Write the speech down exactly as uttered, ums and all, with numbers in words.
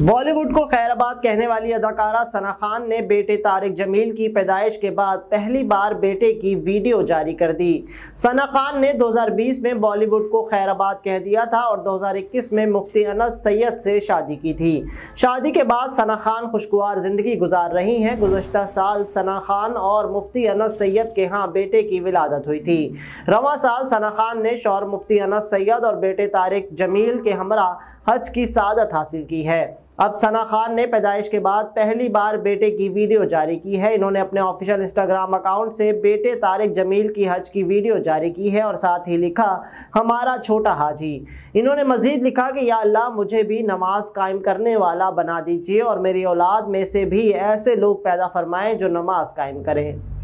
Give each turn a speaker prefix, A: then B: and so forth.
A: बॉलीवुड को खैराबाद कहने वाली अदाकारा सना खान ने बेटे तारिक जमील की पैदाइश के बाद पहली बार बेटे की वीडियो जारी कर दी। सना खान ने दो हज़ार बीस में बॉलीवुड को खैराबाद कह दिया था और दो हज़ार इक्कीस में मुफ्ती अनस सैयद से शादी की थी। शादी के बाद सना खान खुशगवार जिंदगी गुजार रही हैं। गुज़श्ता साल सना खान और मुफ्ती अनस सैयद के यहाँ बेटे की विलादत हुई थी। रवां साल सना खान ने शौहर मुफ्ती अनस सैयद और बेटे तारिक जमील के हमरा हज की सादत हासिल की है। अब सना खान ने पैदाइश के बाद पहली बार बेटे की वीडियो जारी की है। इन्होंने अपने ऑफिशियल इंस्टाग्राम अकाउंट से बेटे तारिक जमील की हज की वीडियो जारी की है और साथ ही लिखा, हमारा छोटा हाजी। इन्होंने मजीद लिखा कि या अल्लाह, मुझे भी नमाज कायम करने वाला बना दीजिए और मेरी औलाद में से भी ऐसे लोग पैदा फरमाएं जो नमाज कायम करें।